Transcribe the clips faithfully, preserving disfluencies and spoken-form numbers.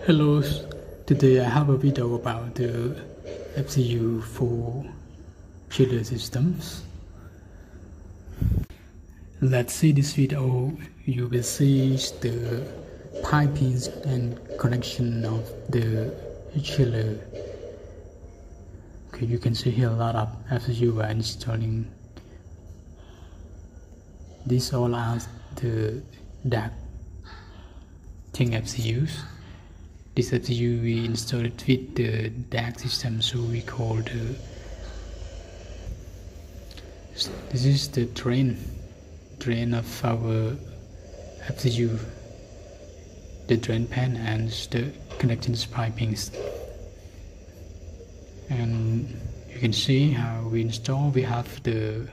Hello, today I have a video about the F C U for chiller systems. Let's see this video. You will see the pipings and connection of the chiller. Okay, you can see here a lot of F C U are installing. These all are the dark thing F C Us. This F C U we installed with the dark system, so we call the this is the drain drain of our F C U, the drain pan and the connecting pipings. And you can see how we install. We have the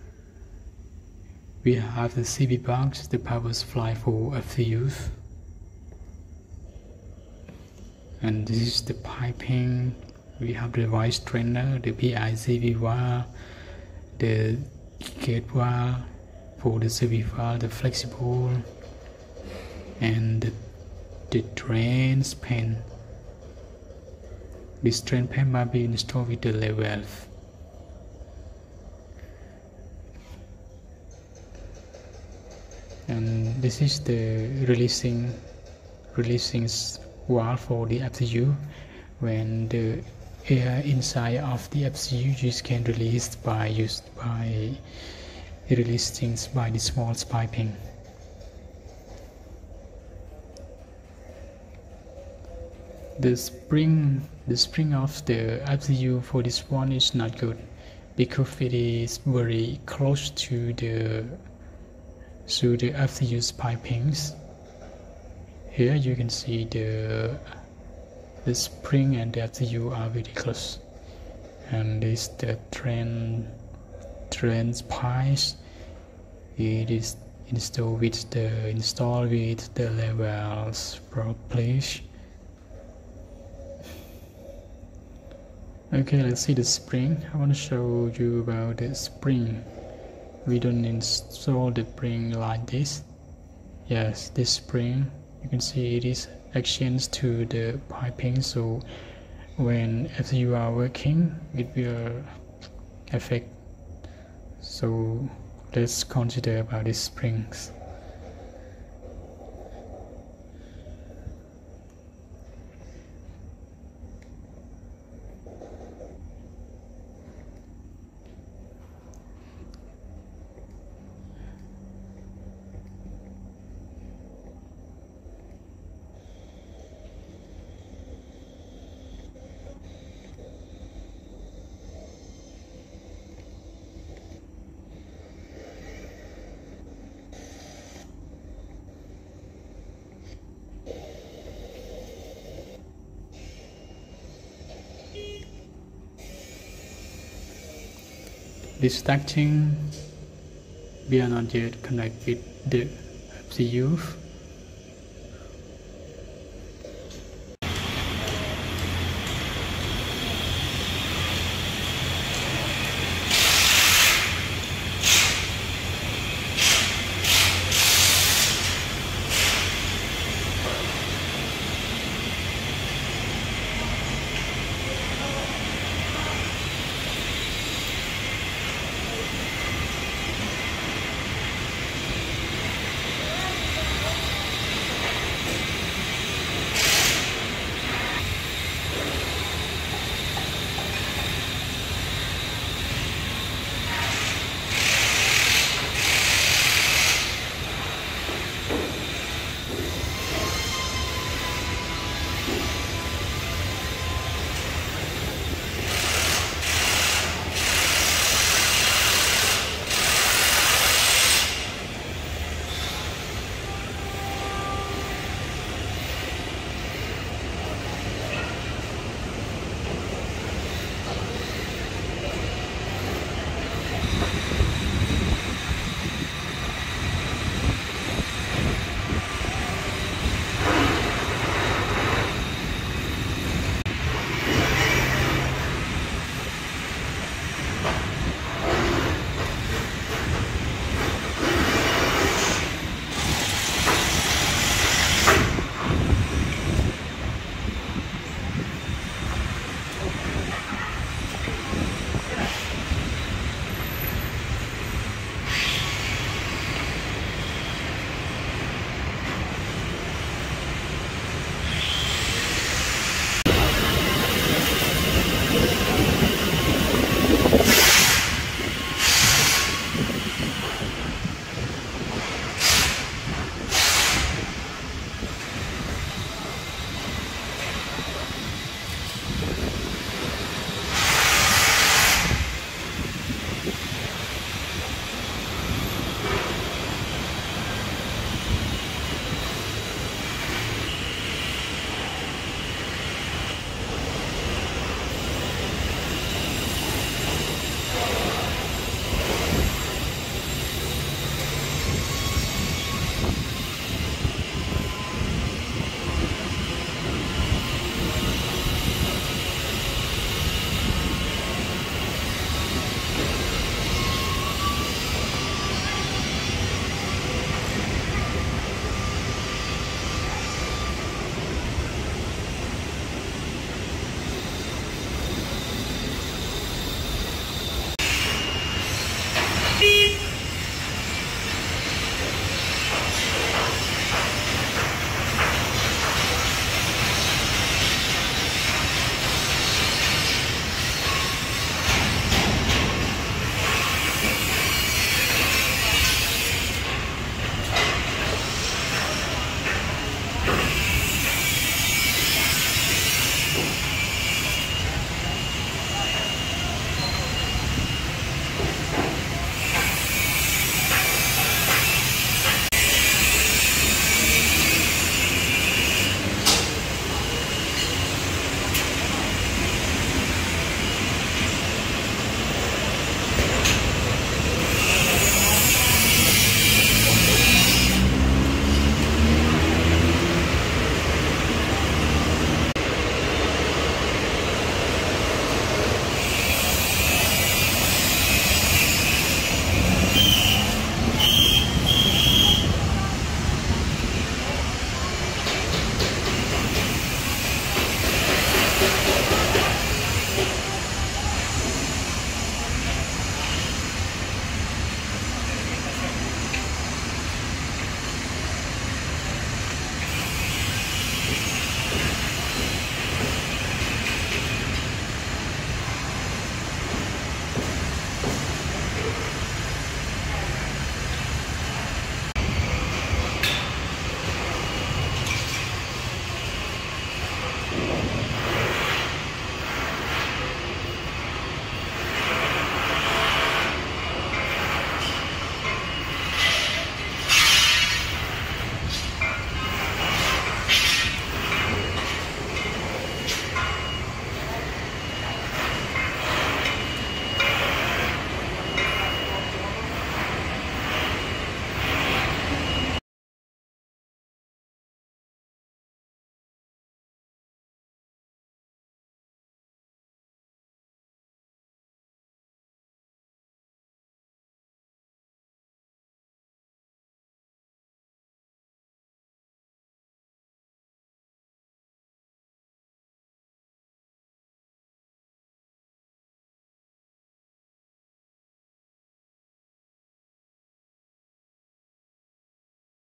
we have the C B box, the power supply for F C Us. And this is the piping. We have the voice strainer, the P I C V wire, the gate wire for the C V wire, the flexible, and the, the drain pan. This drain pan might be installed with the level. And this is the releasing releasing valve for the F C U. When the air inside of the F C U just can release by used by releasing by the small piping. The spring the spring of the F C U for this one is not good because it is very close to the to the F C U's pipings. Here you can see the the spring and the F C U are very close, and this the drain drain pipes. It is installed with the installed with the levels properly. Okay, let's see the spring. I want to show you about the spring. We don't install the spring like this. Yes, this spring, you can see it is exchanged to the piping, so when F C U are working it will affect. So let's consider about these springs. This ducting we are not yet connected with the F C U.